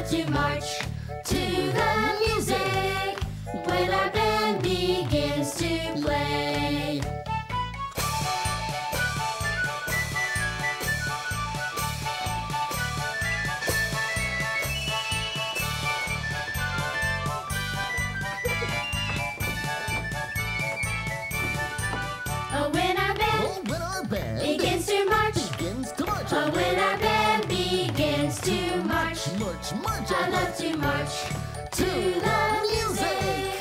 love to march to the music when our band begins to play. Oh, when our band begins to march. Oh, when our band begins to march. March, march, I love to march to the music